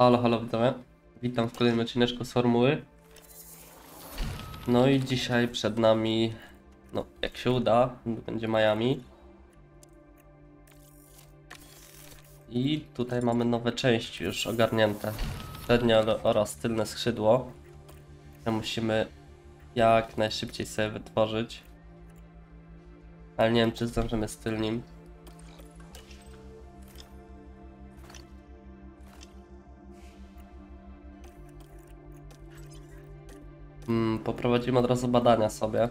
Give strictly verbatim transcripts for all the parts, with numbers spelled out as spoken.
Halo, halo widzowie. Witam w kolejnym odcineczku z Formuły. No i dzisiaj przed nami, no jak się uda, będzie Miami. I tutaj mamy nowe części już ogarnięte. Przednie oraz tylne skrzydło. które musimy jak najszybciej sobie wytworzyć. Ale nie wiem, czy zdążymy z tylnym. Hmm, poprowadzimy od razu badania sobie.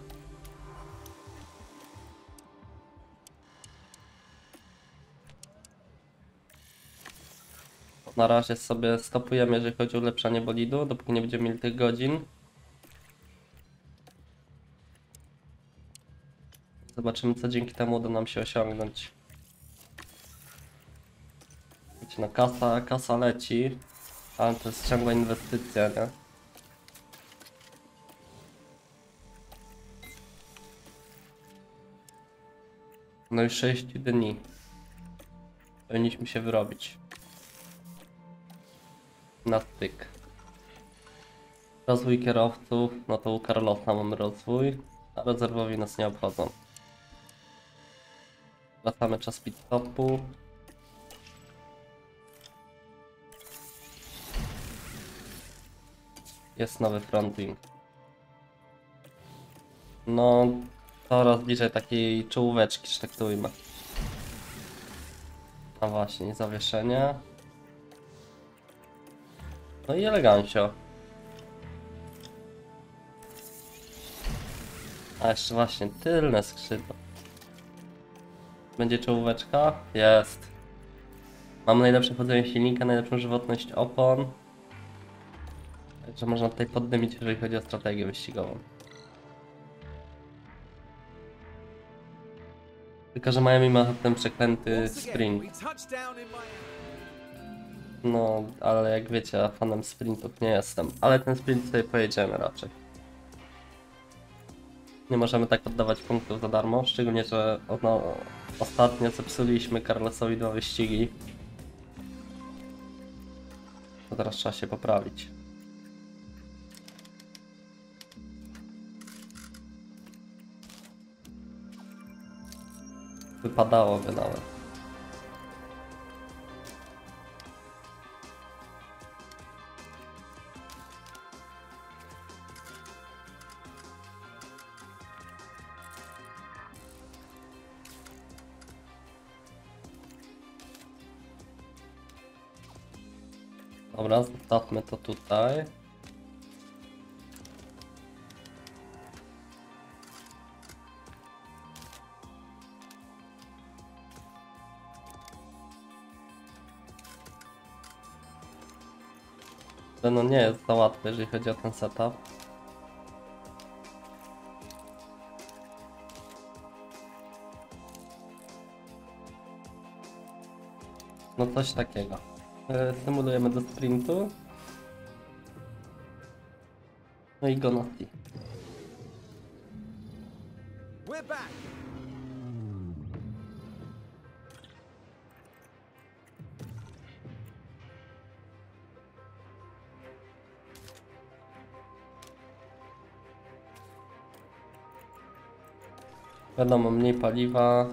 Na razie sobie stopujemy, jeżeli chodzi o ulepszanie bolidu, dopóki nie będziemy mieli tych godzin. Zobaczymy, co dzięki temu uda nam się osiągnąć. Wiecie, no kasa, kasa leci, ale to jest ciągła inwestycja, nie? No i sześć dni powinniśmy się wyrobić na styk. Rozwój kierowców, no to u Carlosa mamy rozwój, a rezerwowi nas nie obchodzą. Wracamy czas pit stopu. Jest nowy fronting. No, coraz bliżej takiej czołóweczki, że tak to ujmę. A właśnie, zawieszenie. No i elegancio. A jeszcze właśnie tylne skrzydło. Będzie czołóweczka? Jest. Mam najlepsze chodzenie silnika, najlepszą żywotność opon. Także można tutaj poddymić, jeżeli chodzi o strategię wyścigową. Tylko że Miami ma ten przeklęty sprint. No, ale jak wiecie, fanem sprintów nie jestem. Ale ten sprint sobie pojedziemy raczej. Nie możemy tak oddawać punktów za darmo, szczególnie, że no, ostatnio zepsuliśmy Carlosowi dwa wyścigi. To teraz trzeba się poprawić. Wypadałoby nawet. Dobra, zostawmy to tutaj. No nie jest za łatwe, jeżeli chodzi o ten setup. No coś takiego. Symulujemy do sprintu. No i Ganassi. Wiadomo, mniej paliwa.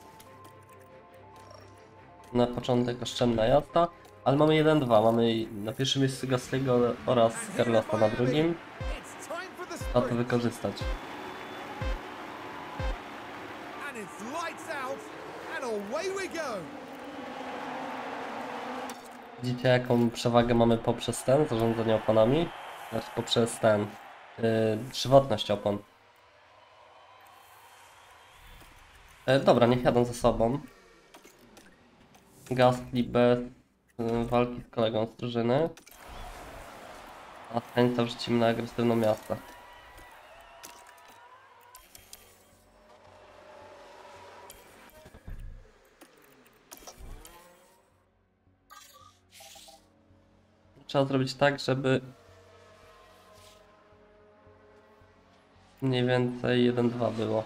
Na początek oszczędna jazda, ale mamy jeden dwa. Mamy na pierwszym miejscu Gasly'ego oraz Carlosa na drugim. Trzeba to wykorzystać. Widzicie, jaką przewagę mamy poprzez ten zarządzanie oponami? Znaczy poprzez ten yy, żywotność opon. E, dobra, niech jadą ze sobą. Gasly bez y, walki z kolegą z drużyny. A Sainza wrzucimy na agresywną miastę. Trzeba zrobić tak, żeby mniej więcej jeden dwa było.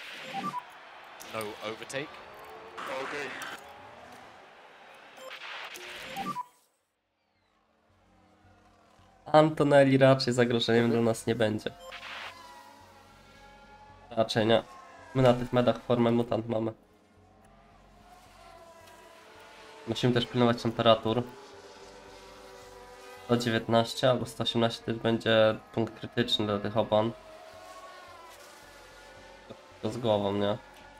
No overtake. Okay. Antonelli raczej zagrożeniem dla nas nie będzie. Raczej nie. My na tych medach formę mutant mamy. Musimy też pilnować temperatur. sto dziewiętnaście albo sto osiemnaście to już będzie punkt krytyczny dla tych opon. To z głową, nie?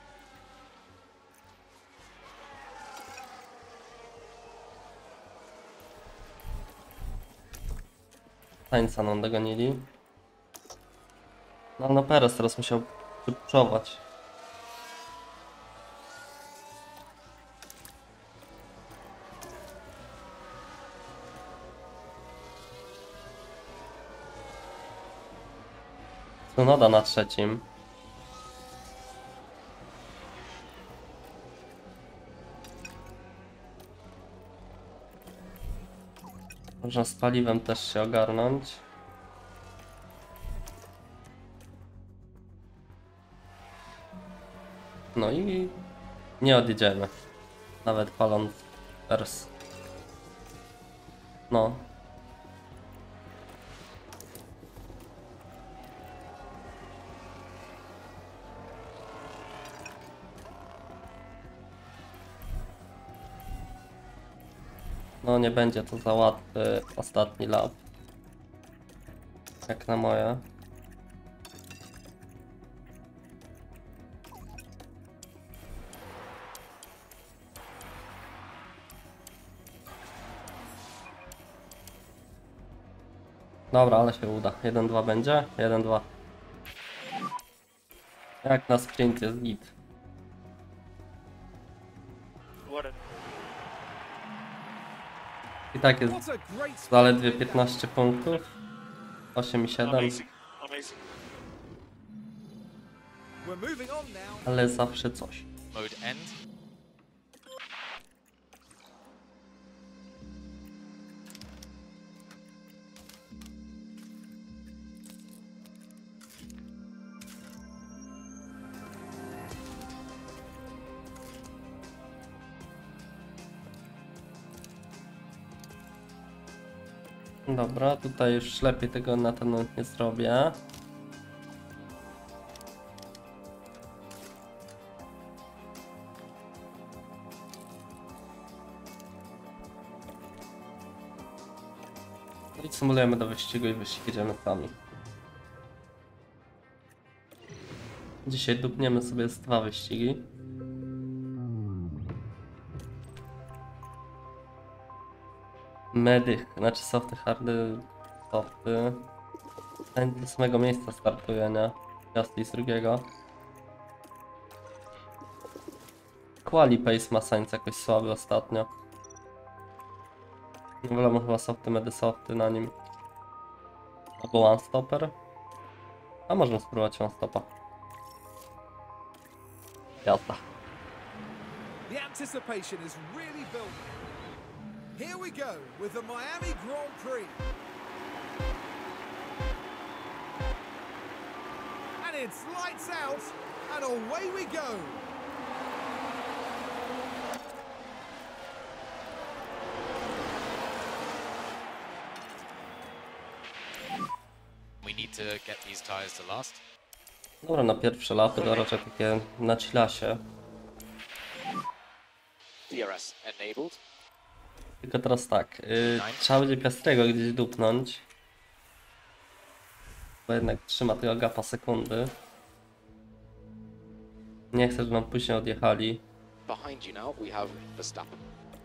Tańca nam dogonili. No, no Perez teraz musiał wypuczować. Tsunoda na trzecim. Można z paliwem też się ogarnąć. No i nie odjedziemy. Nawet paląc Ers. No. No nie będzie to za łatwy ostatni lap. Jak na moje. Dobra, ale się uda. jeden dwa będzie? jeden dwa. Jak na sprint jest git. I tak jest zaledwie piętnaście punktów. osiem i siedem. Ale zawsze coś. Dobra, tutaj już lepiej tego na ten nie zrobię. No i symulujemy do wyścigu i wyścig idziemy sami. Dzisiaj dupniemy sobie z dwa wyścigi. Medy, znaczy softy, hardy, softy. Ten do samego miejsca startuje, nie? Gasly z drugiego. Quali pace ma Sainz jakoś słaby ostatnio. Wolę chyba softy, medy, softy na nim. Albo one stopper. A możemy spróbować one stopa. Jazda. The anticipation is really building. Here we go with the Miami Grand Prix. And it's lights out and away we go. We need to get these tires to last. Dobra, na pierwsze lapy to raczej takie na cilasie. D R S enabled. Tylko teraz tak, yy, trzeba będzie Piastrego gdzieś dupnąć. Bo jednak trzyma tego gapa sekundy. Nie chcę, żeby nam później odjechali. Behind you now we have Verstappen.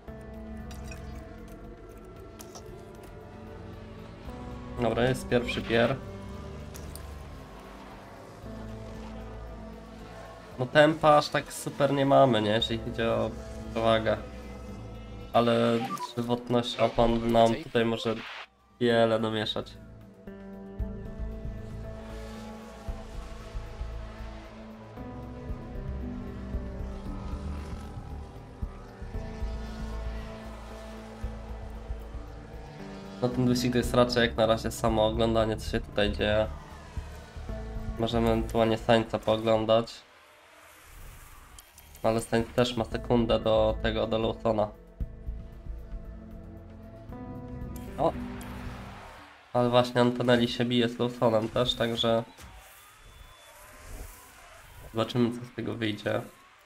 Dobra, jest pierwszy pier. No tempa aż tak super nie mamy, nie? Jeśli chodzi o przewagę. Ale żywotność opon nam tutaj może wiele namieszać. No ten wyścig to jest raczej jak na razie samo oglądanie, co się tutaj dzieje. Możemy ewentualnie Sainza pooglądać. Ale Sainz też ma sekundę do tego, do Lawsona. O! Ale właśnie Antonelli się bije z Lawsonem też, także... Zobaczymy, co z tego wyjdzie.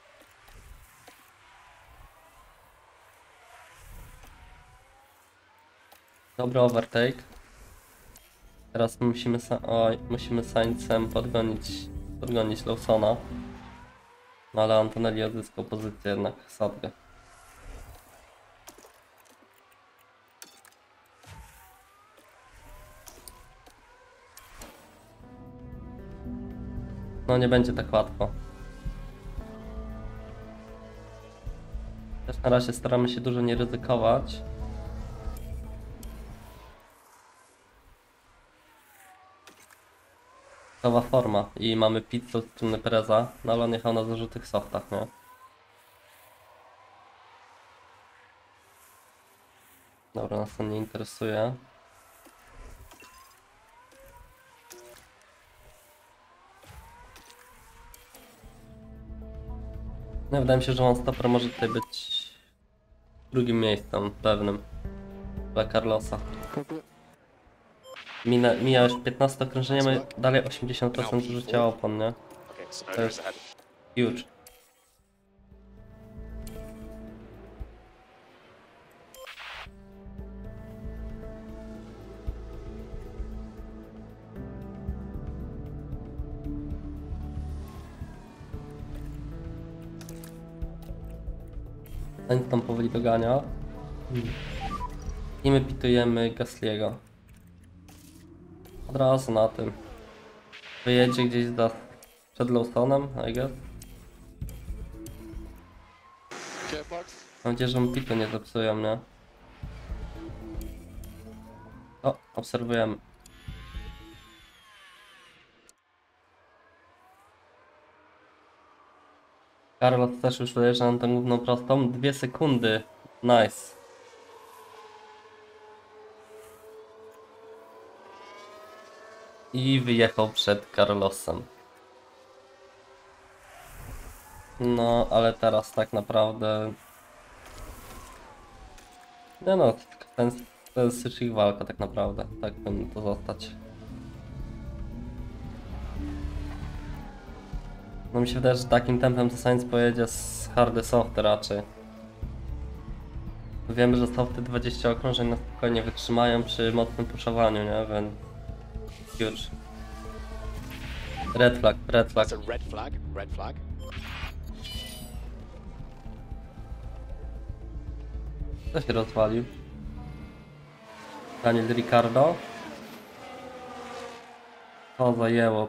Dobry overtake. Teraz musimy, oj, musimy Sainzem podgonić, podgonić Lawsona. No ale Antonelli odzyskał pozycję jednak sadgę. No nie będzie tak łatwo. Też na razie staramy się dużo nie ryzykować. Nowa forma i mamy pizzę od strony Pereza, no ale on jechał na zużytych softach, nie? Dobra, nas to nie interesuje. No, wydaje mi się, że One-Stopper może tutaj być drugim miejscem pewnym dla Carlosa. Mina, mija już piętnaście okrążenia, mamy dalej osiemdziesiąt procent zużycia opon, nie? Okay, To Sonoda is jest ahead. huge. Sainz tam powoli dogania. I my pitujemy Gasly'ego. Od razu na tym. Wyjedzie gdzieś za, przed Lawsonem, I guess. Mam nadzieję, że mu pitu nie zepsują, nie? O, obserwujemy. Carlos też już dojeżdża na tę główną prostą. Dwie sekundy. Nice. I wyjechał przed Carlosem. No, ale teraz tak naprawdę... Nie no, ten, to jest już ich walka tak naprawdę. Tak powinno to zostać. No mi się wydaje, że takim tempem to Sainz pojedzie z hardy softy raczej. Wiemy, że softy dwadzieścia okrążeń na spokojnie wytrzymają przy mocnym puszowaniu, nie? Więc... Huge. Red flag, red flag. That's a red flag. Red flag. Kto się rozwalił? Daniel Ricciardo. To zajęło.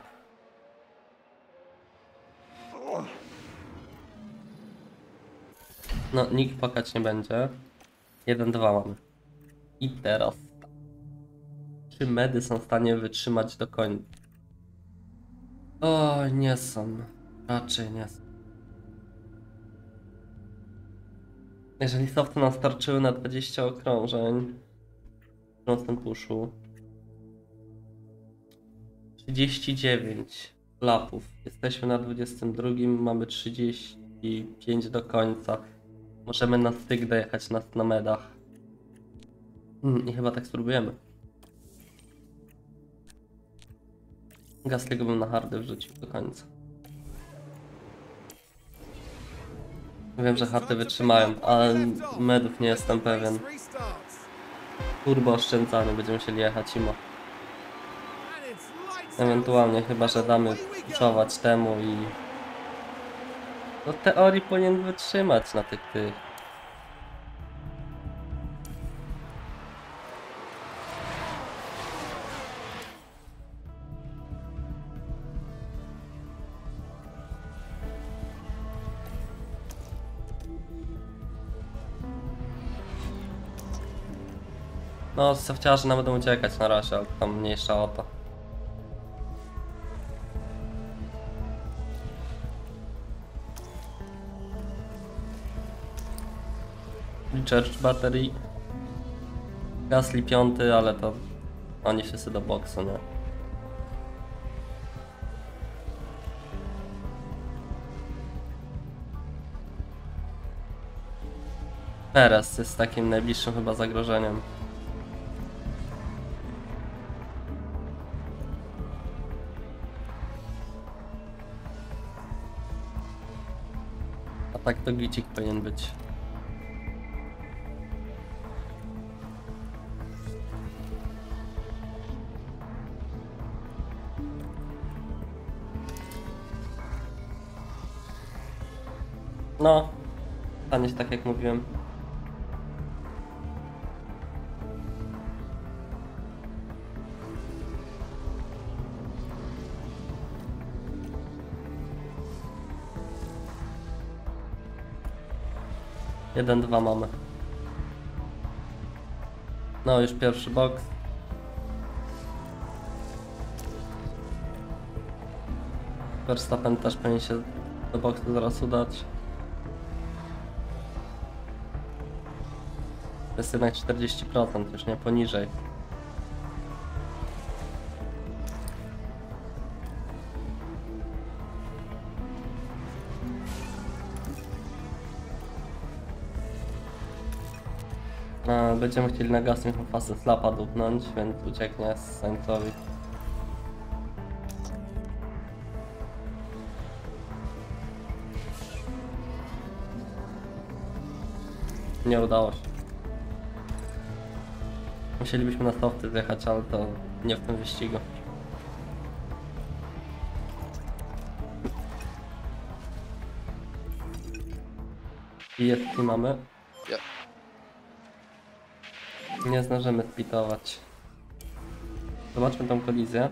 No, nikt płakać nie będzie. jeden dwa mamy. I teraz. Czy medy są w stanie wytrzymać do końca? O, nie są. Raczej nie są. Jeżeli softy nas starczyły na dwadzieścia okrążeń w nocnym puszu, trzydzieści dziewięć lapów, jesteśmy na dwudziestym drugim, mamy trzydzieści pięć do końca, możemy na styk dojechać na, na medach. Hmm, i chyba tak spróbujemy. Gasly'ego bym na hardy wrzucił do końca. Wiem, że hardy wytrzymają, ale medów nie jestem pewien. Turbo oszczędzanie, będziemy musieli jechać imo. Ewentualnie chyba, że damy czołać temu i... No w teorii powinien wytrzymać na tych tych. No, sofciarze nam będą uciekać na razie, ale tam mniejsza o to. Recharge battery. Gasly piąty, ale to oni wszyscy do boksu, nie? Perez jest takim najbliższym chyba zagrożeniem. Tak to gicik powinien być. No, stanie się tak jak mówiłem. Jeden, dwa mamy. No, już pierwszy boks. Verstappen też powinien się do boksu zaraz udać. To jest jednak czterdzieści procent, już nie poniżej. A, będziemy chcieli na gasnych fasę slapa dupnąć, więc ucieknie z Sainzowi. Nie udało się. Musielibyśmy na softy zjechać, ale to nie w tym wyścigu. I jest i mamy. Yep. Nie zdążymy spitować. Zobaczmy tą kolizję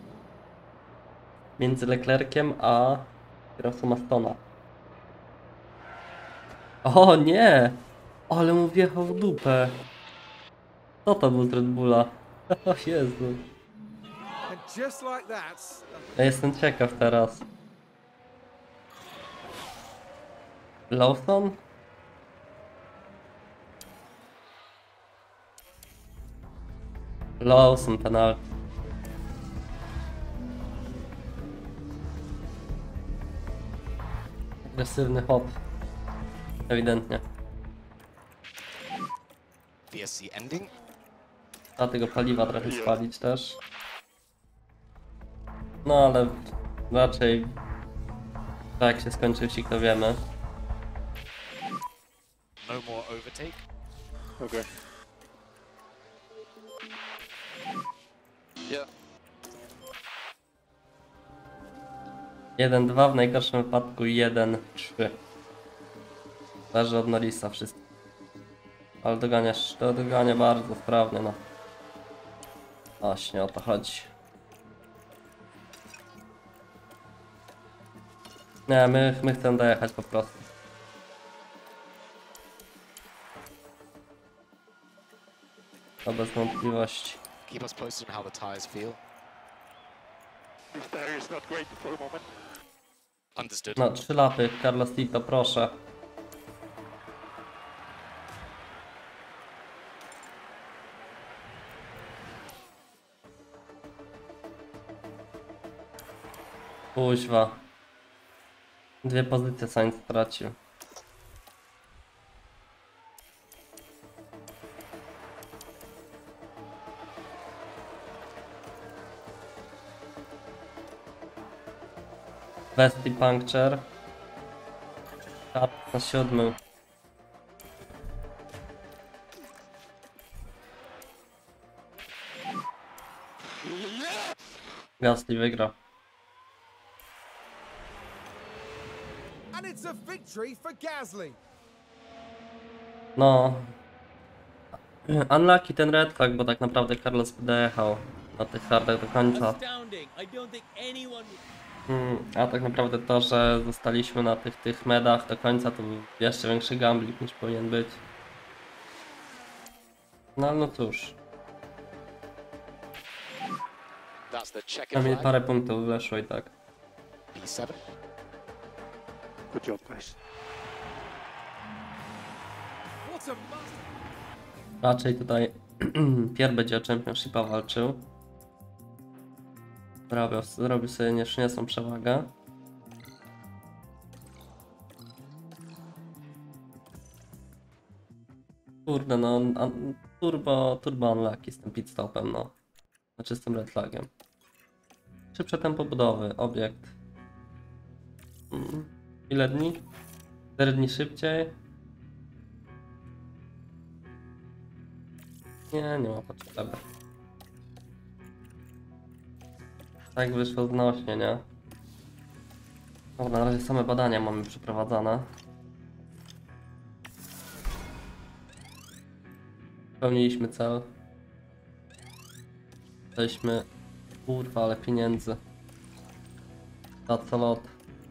między Leclerciem a kierowcą Astona. O nie! Ale mu wjechał w dupę. Co to był z Red Bulla? O Jezu. And just like that, Ja jestem ciekaw teraz. Lawson? Lawson penalty. Agresywny hop. Ewidentnie. V S C ending. A tego paliwa trochę spalić też. No ale raczej tak jak się skończy wyścig, to wiemy. No more overtake. Okay. Yeah. jeden dwa, w najgorszym wypadku jeden trzy. Zależy od Norrisa wszystko. Ale doganiasz, to dogania bardzo sprawnie, no. Właśnie o to chodzi. Nie, my, my chcemy dojechać po prostu. To bez wątpliwości. Keep us posted on how the tires feel. This tire is not great for the moment. Understood. No, trzy lapy, Carlos Tito, proszę. Kuźwa. Dwie pozycje Sainz stracił. Westy Puncture. Kat na siódmym. Gasly wygra. and it's a victory for Gasly. No. Unlucky ten red flag, bo tak naprawdę Carlos dojechał na tych hardach do końca. Astounding. I don't think anyone Mm, a tak naprawdę to, że zostaliśmy na tych, tych medach do końca, to był jeszcze większy gambling niż powinien być. No no cóż, That's the checkered przynajmniej flag. parę punktów weszło i tak. P seven. Good job, guys. What a must. Raczej tutaj Pierre będzie o Championshipa walczył. Zrobił, zrobił sobie nieszczęsną przewagę. Kurde no, un, turbo, turbo unlucky z tym pit stopem, no. Znaczy z tym red flagiem. Szybsze tempo budowy, obiekt. Mm. Ile dni? cztery dni szybciej. Nie, nie ma potrzeby. Tak wyszło znośnie, nie? Dobra, na razie same badania mamy przeprowadzane. Spełniliśmy cel. Daliśmy... Kurwa, ale pieniędzy. Za co lot.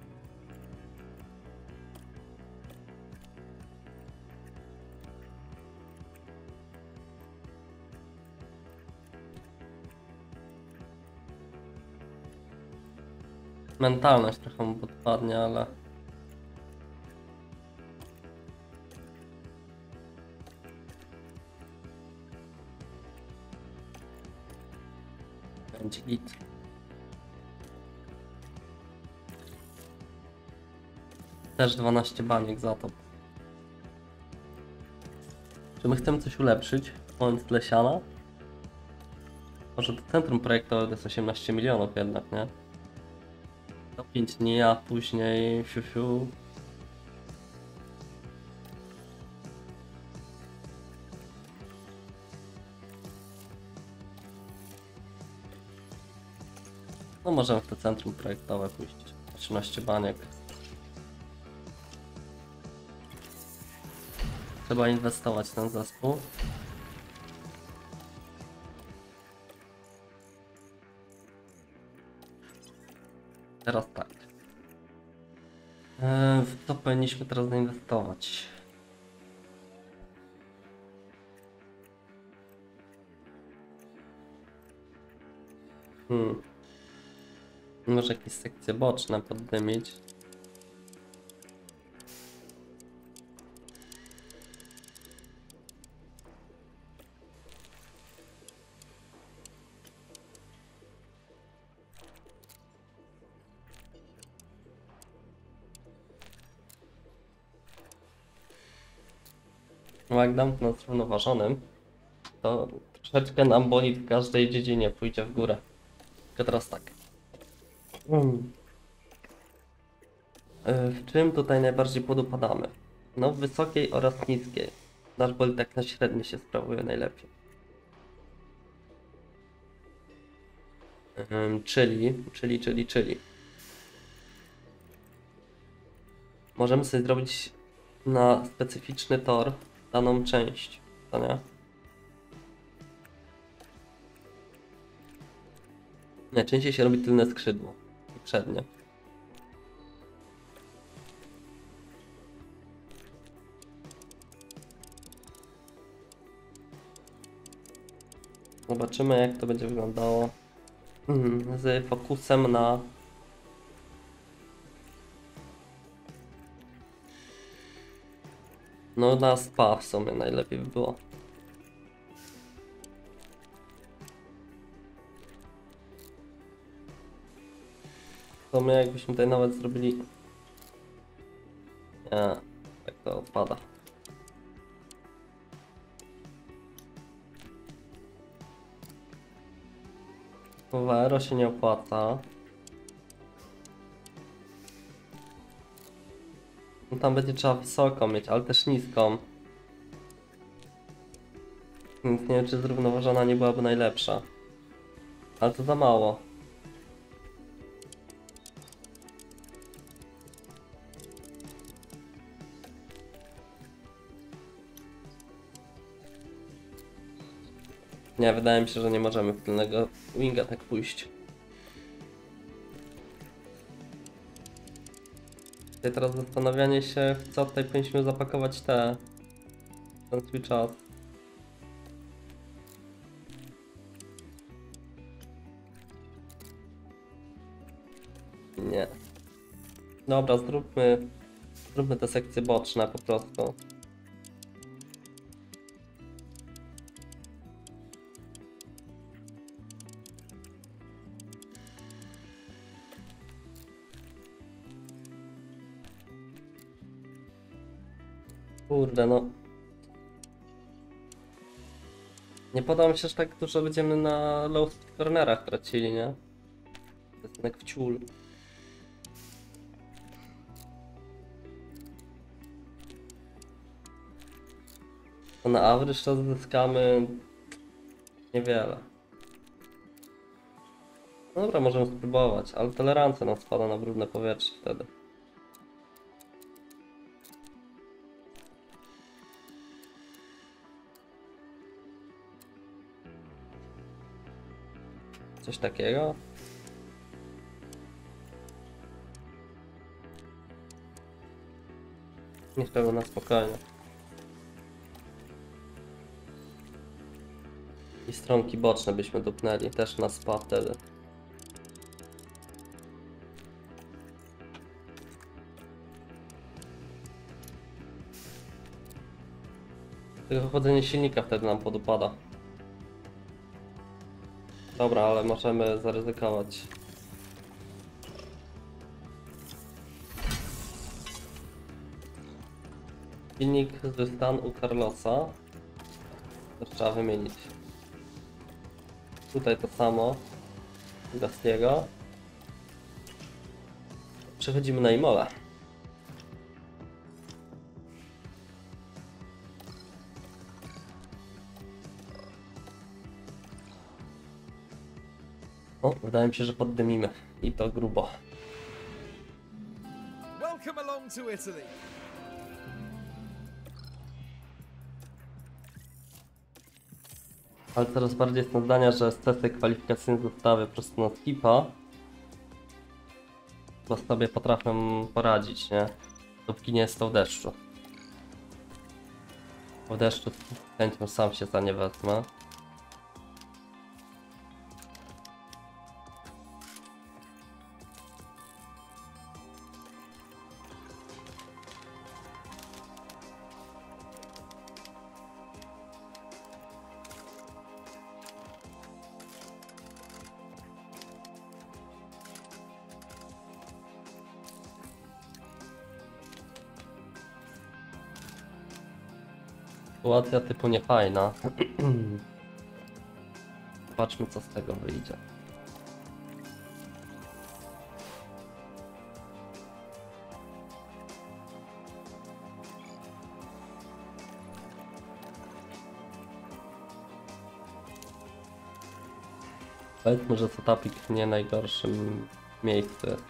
Mentalność trochę mu podpadnie, ale... Będzie git. Też dwanaście baniek za to. Czy my chcemy coś ulepszyć? Moment Lesiana? Może to centrum projektowe to jest osiemnaście milionów jednak, nie? To pięć dni, a później fiu fiu. No możemy w to centrum projektowe pójść. osiemnaście baniek. Trzeba inwestować w ten zespół. Teraz tak. Eee, w to powinniśmy teraz zainwestować. Hmm. Może jakieś sekcje boczne poddymić. No jak dam to na zrównoważonym, to troszeczkę nam boli w każdej dziedzinie, pójdzie w górę. Tylko teraz tak. Hmm. W czym tutaj najbardziej podupadamy? No w wysokiej oraz niskiej. Nasz boli tak na średniej się sprawuje najlepiej. Hmm, czyli, czyli, czyli, czyli. Możemy sobie zrobić na specyficzny tor daną część, to nie? Najczęściej się robi tylne skrzydło i przednie. Zobaczymy, jak to będzie wyglądało z fokusem na no na spa w sumie najlepiej by było. To my jakbyśmy tutaj nawet zrobili... Nie, tak to odpada. W aero się nie opłaca. No tam będzie trzeba wysoką mieć, ale też niską. Więc nie wiem, czy zrównoważona nie byłaby najlepsza. Ale to za mało. Nie, wydaje mi się, że nie możemy w tylnego winga tak pójść. Tutaj teraz zastanawianie się, w co tutaj powinniśmy zapakować te... ten swój czas. Nie. Dobra, zróbmy... Zróbmy te sekcje boczne po prostu. Kurde, no. Nie podoba mi się, że tak dużo będziemy na low speed cornerach tracili, nie? To jest jednak w ciul. To na average to zyskamy niewiele. No dobra, możemy spróbować, ale tolerancja nam spada na brudne powietrze wtedy. Coś takiego? Niech to na spokojnie. I stronki boczne byśmy dupnęli, też na spa wtedy. Tylko chodzenie silnika wtedy nam podupada. Dobra, ale możemy zaryzykować. Silnik z stan u Carlosa. To trzeba wymienić. Tutaj to samo. Gastiego. Przechodzimy na Imola. O, wydaje mi się, że poddymimy. I to grubo. Welcome along to Italy. Ale coraz bardziej jestem zdania, że sesje kwalifikacyjne zostawię po prostu na skipa. Bo sobie potrafię poradzić, nie? Dopóki nie jest to w deszczu. W deszczu z chęcią sam się za nie wezmę. Sytuacja typu niefajna. Zobaczmy, co z tego wyjdzie. Powiedzmy, że setupik nie najgorszym miejscu jest.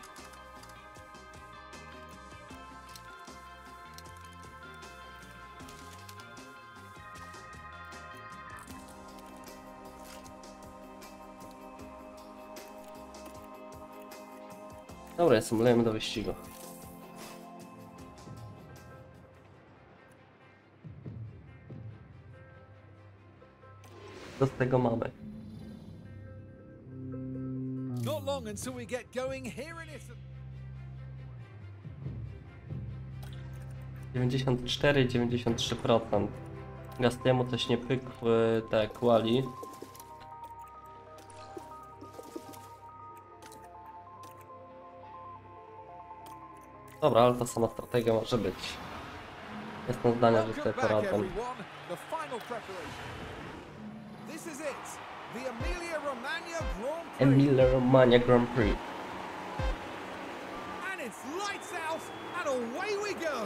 Dobra, symulujemy do wyścigu. Co z tego mamy? Not long until we get going here in Italy. dziewięćdziesiąt cztery i dziewięćdziesiąt trzy procent. Gastiemu też nie pykły te quali. Dobra, ale ta sama strategia może być. Jestem zdania, że sobie Welcome back, poradzę. everyone. The final preparation. This is it. The Emilia-Romagna Grand Prix. Emilia-Romagna Grand Prix. And it's lights out and away we go.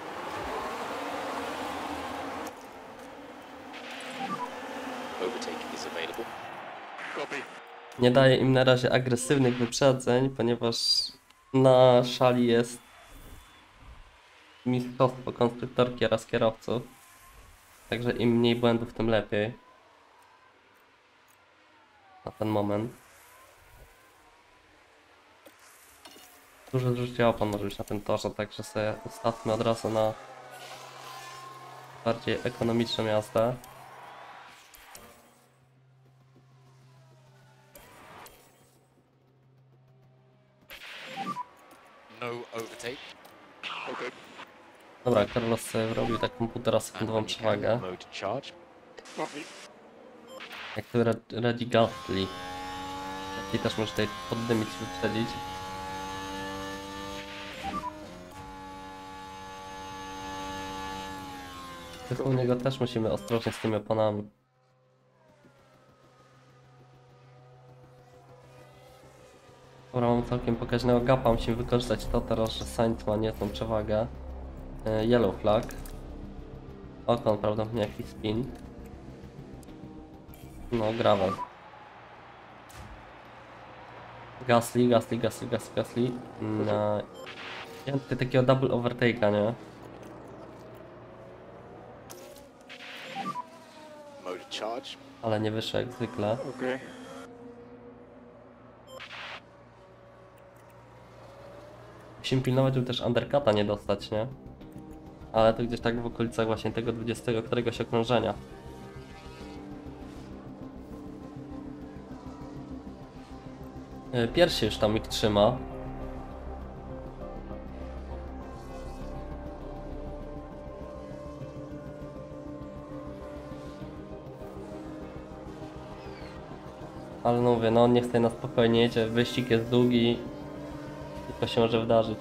Overtake is available. Copy. Nie daję im na razie agresywnych wyprzedzeń, ponieważ na szali jest mistrzostwo konstruktorki oraz kierowców. Także im mniej błędów, tym lepiej. Na ten moment. Duże zużycie opon może być na tym torze, także sobie ustawmy od razu na bardziej ekonomiczne miasta. No overtake. Okay. Dobra, Carlos sobie robił taką półtora sekundową And when you can, przewagę. mode charge. Copy. Jak tu Reddy Gasly. I też może tutaj poddymić, wyprzedzić. Tylko u niego też musimy ostrożnie z tymi oponami. Dobra, mamy całkiem pokaźnego gapa, musimy wykorzystać to teraz, że Sainz ma niezłą przewagę. Yellow flag. Okon prawdopodobnie jakiś spin. No, gravel. Gasly, Gasly, Gasly, Gasly, Gasly. No. Ja mam tutaj takiego double overtake'a, nie? Motor charge. Ale nie wyszło jak zwykle. Okay. Musimy pilnować, żeby też undercuta nie dostać, nie? Ale to gdzieś tak w okolicach właśnie tego dwudziestego któregoś okrążenia. Yy, Pierwszy już tam ich trzyma. Ale no mówię, no on nie chce na spokojnie jedzie, wyścig jest długi. Tylko się może wydarzyć.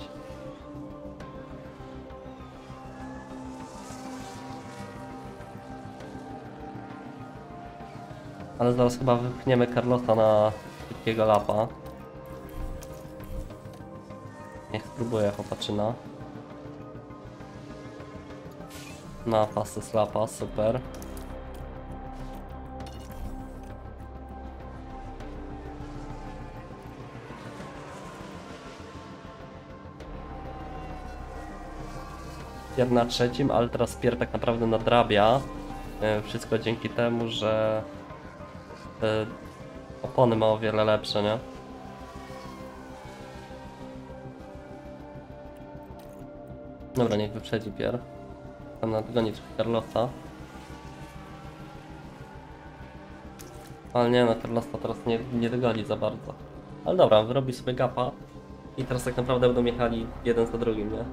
Ale zaraz chyba wypchniemy Carlosa na szybkiego lapa. Niech spróbuje chłopaczyna. Na fastest lapa, super. Pier na trzecim, ale teraz Pier tak naprawdę nadrabia. Yy, Wszystko dzięki temu, że te opony ma o wiele lepsze, nie? Dobra, niech wyprzedzi Pier. Tam nadgoni trochę Carlosa. Ale nie, no Carlosa teraz nie, nie dogoni za bardzo. Ale dobra, wyrobi sobie gapa. I teraz tak naprawdę będą jechali jeden za drugim, nie?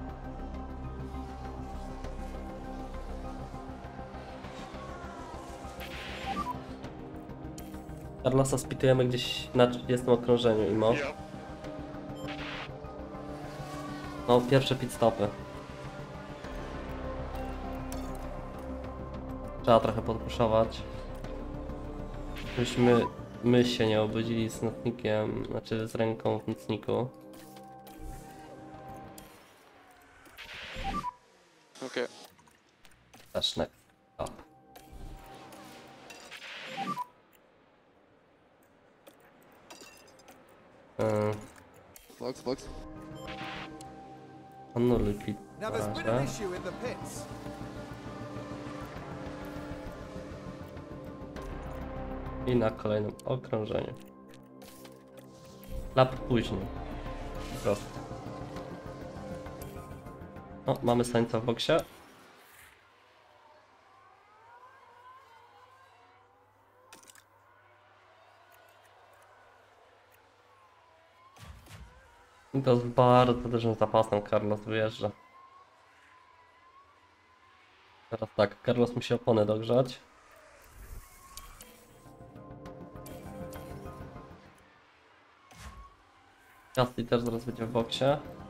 Carlosa spitujemy gdzieś na trzydziestym okrążeniu, Imo. Yeah. No, pierwsze pit stopy. Trzeba trochę podpuszować. Żebyśmy my się nie obudzili z nocnikiem, znaczy z ręką w nocniku. Okay. Też next up. Yy, Flux, flux. Anuluj pit Now na there's been an razie. issue in the pits. I na kolejnym okrążeniu. Lap później. Po prostu. O, mamy Sainza w boksie. I to z bardzo dużym zapasem Carlos wyjeżdża. Teraz tak, Carlos musi opony dogrzać. Gasly też zaraz będzie w boksie.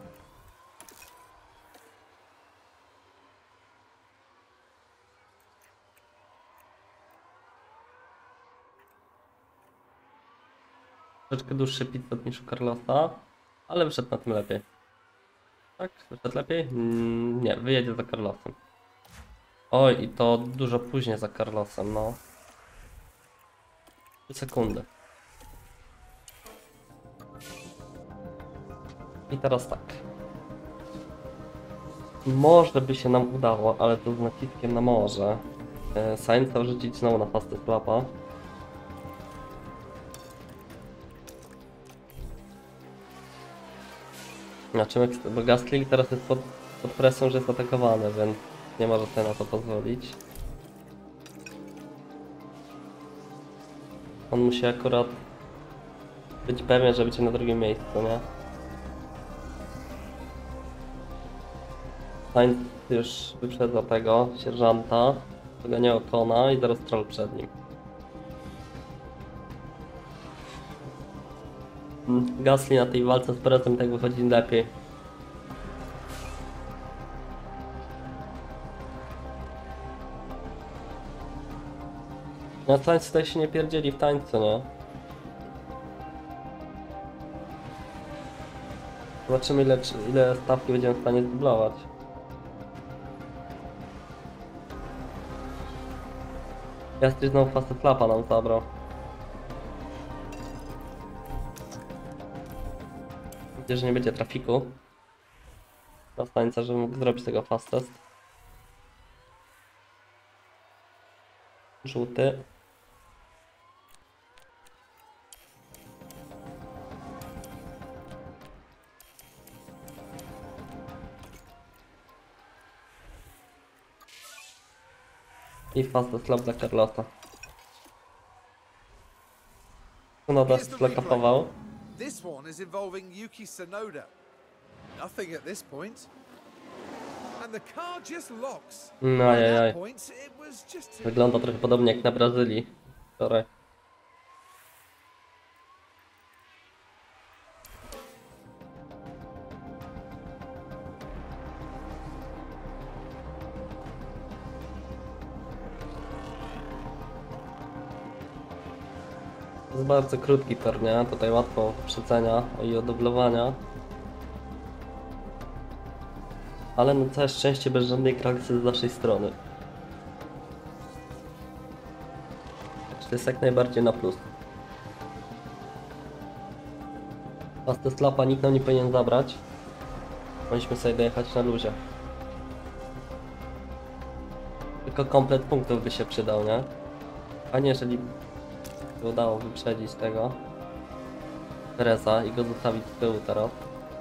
Troszeczkę dłuższy pit stop niż u Carlosa, ale wyszedł na tym lepiej. Tak? Wyszedł lepiej? Mm, nie, wyjedzie za Carlosem. Oj, i to dużo później za Carlosem, no. trzy sekundy. I teraz tak. Może by się nam udało, ale to z naciskiem na może. E, Sainza wrzucić znowu na fastest lapa. Znaczy, bo Gasly teraz jest pod, pod presją, że jest atakowany, więc nie może sobie na to pozwolić. On musi akurat być pewien, że będzie na drugim miejscu, nie? Sainz już wyprzedza tego sierżanta, dogania Okona i zaraz Stroll przed nim. Gasly na tej walce z Perezem tak wychodzi lepiej. Na Sainz tutaj się nie pierdzieli w tańcu, nie? Zobaczymy ile, ile stawki będziemy w stanie zdublować. Jastry znowu fast flapa nam zabrał. Widzę, że nie będzie trafiku. Na stańca, żeby mógł zrobić tego fast test. Żółty. I fast test dla Carlota. Tsunoda splekapował. This one is involving Yuki Tsunoda. Nothing at this point. And the car just locks. No At ajajaj. that point, it was just too Wygląda trochę podobnie jak na Brazylii wczoraj. To jest bardzo krótki tor, nie? Tutaj łatwo wyprzedzenia i odublowania. Ale na całe szczęście bez żadnej kraksy z naszej strony. Także to jest jak najbardziej na plus. Fastest lapa nikt nam nie powinien zabrać. Powinniśmy sobie dojechać na luzie. Tylko komplet punktów by się przydał, nie? Fajnie, jeżeli by udało wyprzedzić tego Pereza i go zostawić z tyłu teraz.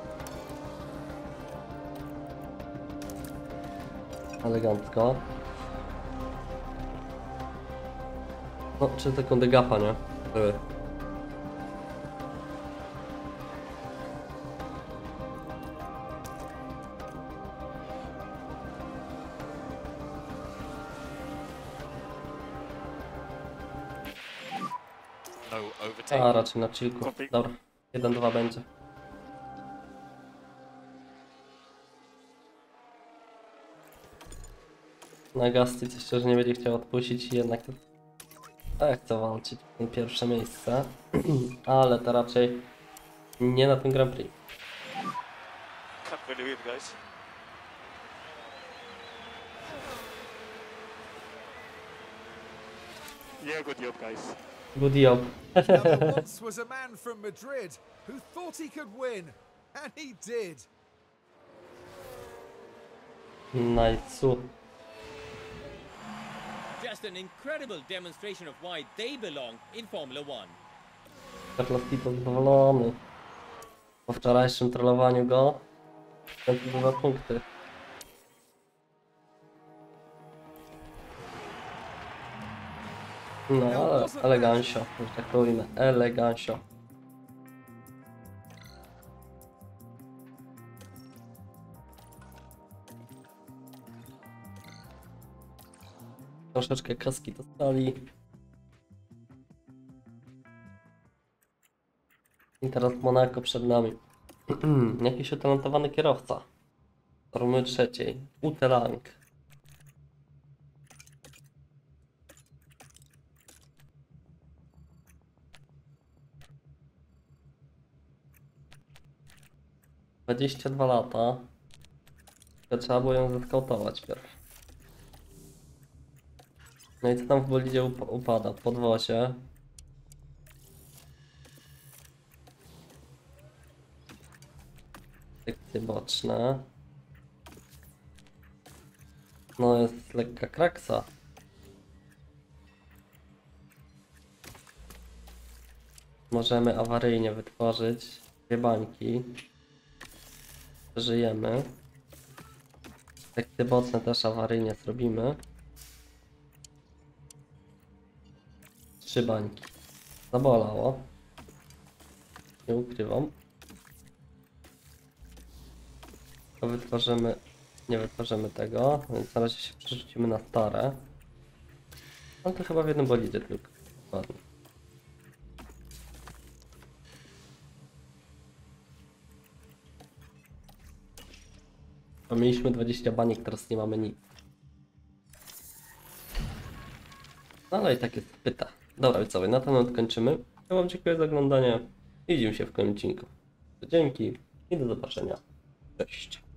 Elegancko. No, trzy sekundy gapa, nie? Były. No overtake. A, raczej na chillku. Dobra, jeden dwa będzie. Na Gasty coś szczerze nie będzie chciał odpuścić i jednak tak chce walczyć o pierwsze miejsce. Ale to raczej nie na tym Grand Prix. Can't believe it, guys. Yeah, good job, guys. Good job. Now, there once was a man from Madrid who thought he could win, and he did. Nice. Just an incredible demonstration of why they belong in Formula One. Carlos Tito zadowolony. Po wczorajszym trollowaniu go. Ten dwa punkty. No, ale elegancio, że tak powiem, elegancio. Troszeczkę kaski dostali. I teraz Monaco przed nami. Jakiś utalentowany kierowca. Formuły trzeciej. Ute Lang. dwadzieścia dwa lata. To trzeba było ją zeskautować pierw. No i co tam w bolidzie up upada? W podwozie. Sekcje boczne. No jest lekka kraksa. Możemy awaryjnie wytworzyć dwie bańki. Żyjemy. Sekcje boczne też awaryjnie zrobimy. Trzy bańki. Zabolało. Nie ukrywam. To wytworzymy. Nie wytworzymy tego, więc na razie się przerzucimy na stare. Ale to chyba w jednym bolidzie tylko. Ładnie. Bo mieliśmy dwadzieścia baniek, teraz nie mamy nic. No ale i tak jest pyta. Dobra widzowie, na ten moment kończymy. Ja wam dziękuję za oglądanie. Widzimy się w kolejnym odcinku. Dzięki i do zobaczenia. Cześć.